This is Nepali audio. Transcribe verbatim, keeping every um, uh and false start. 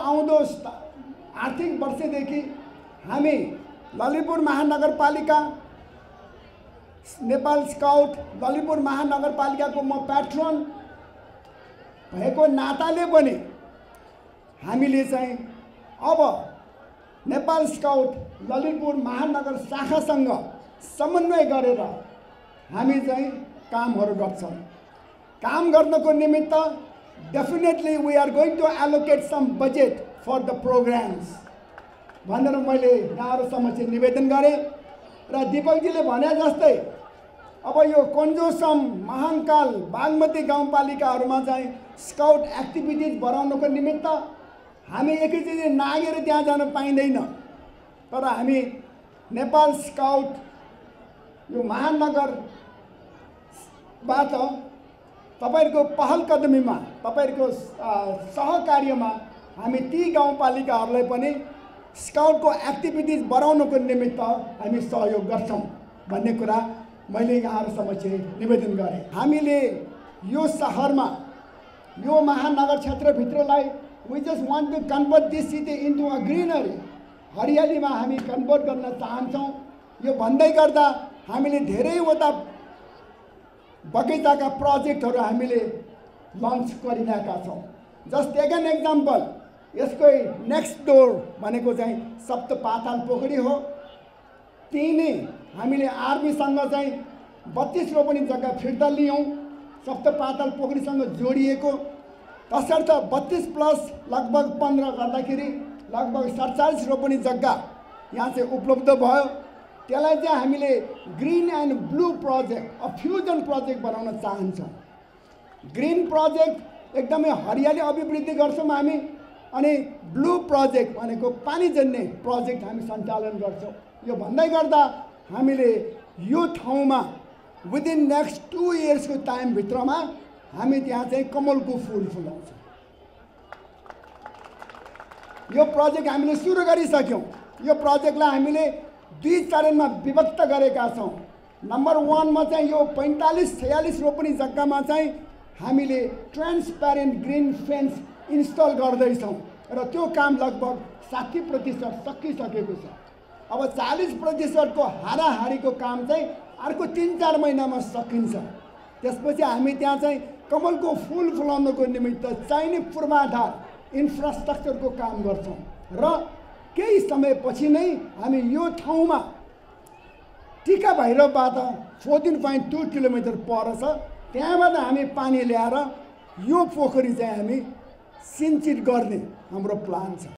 आउँदो आर्थिक वर्षदेखि हामी ललितपुर महानगरपालिका नेपाल स्काउट ललितपुर महानगरपालिकाको म प्याट्रन भएको नाताले पनि हामीले चाहिँ अब नेपाल स्काउट ललितपुर महानगर शाखासँग समन्वय गरेर हामी चाहिँ कामहरू गर्छौँ। काम गर्नको निमित्त definitely we are going to allocate some budget for the programs भनेर मैले यहाँहरू समक्ष निवेदन गरेँ र दीपकजीले भने जस्तै अब यो कन्जोसम महाङ्काल बागमती गाउँपालिकाहरूमा चाहिँ स्काउट एक्टिभिटिज बढाउनको निमित्त हामी एकैचोटि नागेर त्यहाँ जान पाइँदैन, तर हामी नेपाल स्काउट यो महानगरबाट तपाईहरुको पहल कदमीमा तपाईहरुको सहकार्यमा हामी ती गाउँपालिकाहरूलाई पनि स्काउटको एक्टिभिटिज बढाउनको निमित्त हामी सहयोग गर्छौं भन्ने कुरा मैले यहाँहरु समक्ष निवेदन गरेँ। हामीले यो शहरमा यो महानगर क्षेत्रभित्रलाई we just want to convert this city into a greenery, हरियालीमा हामी कन्भर्ट गर्न चाहन्छौं। यो भन्दै गर्दा हामीले धेरैवटा बगैँचाका प्रोजेक्टहरू हामीले लन्च गरिरहेका छौं। जस्ट टेक एन एक्जाम्पल, यसको नेक्स्ट डोर भनेको चाहिँ सप्त पाताल पोखरी हो। त्यही हामीले आर्मीसँग चाहिँ बत्तीस रोपनी जग्गा फिर्ता लियौं, सप्त पाताल पोखरीसँग जोडिएको। तसर्थ बत्तीस प्लस लगभग पंद्रह गर्दाखेरि लगभग सडचालीस रोपनी जग्गा यहाँ चाहिँ उपलब्ध भयो। त्यसलाई चाहिँ हामीले green and blue project a fusion project बनाउन चाहन्छौँ। ग्रीन प्रोजेक्ट एकदमै हरियाली अभिवृद्धि गर्छौँ हामी, अनि ब्लू प्रोजेक्ट भनेको पानीजन्य प्रोजेक्ट हामी सञ्चालन गर्छौँ। यो भन्दै गर्दा हामीले यो ठाउँमा विदिन नेक्स्ट टू इयर्सको टाइम भित्रमा हामी त्यहाँ चाहिँ कमलको फूल फुलाउँछौँ। यो प्रोजेक्ट हामीले सुरु गरिसक्यौँ। यो प्रोजेक्टलाई हामीले दुई चरणमा विभक्त गरेका छौँ। नम्बर वानमा चाहिँ यो पैंतालीस छयालीस रोपनी जग्गामा चाहिँ हामीले ट्रान्सप्यारेन्ट ग्रीन फेन्स इन्स्टल गर्दैछौँ र त्यो काम लगभग साठी प्रतिशत सकिसकेको छ। अब चालीस प्रतिशतको हाराहारीको काम चाहिँ अर्को तीन चार महिनामा सकिन्छ। त्यसपछि हामी त्यहाँ चाहिँ कमलको फूल फुलाउनको निमित्त चाहिने पूर्वाधार इन्फ्रास्ट्रक्चरको काम गर्छौँ र केही समयपछि नै हामी यो ठाउँमा टिका भैरवबाट चौध पोइन्ट दुई किलोमिटर पर छ, त्यहाँबाट हामी पानी ल्याएर यो पोखरी चाहिँ हामी सिंचित गर्ने हाम्रो प्लान छ।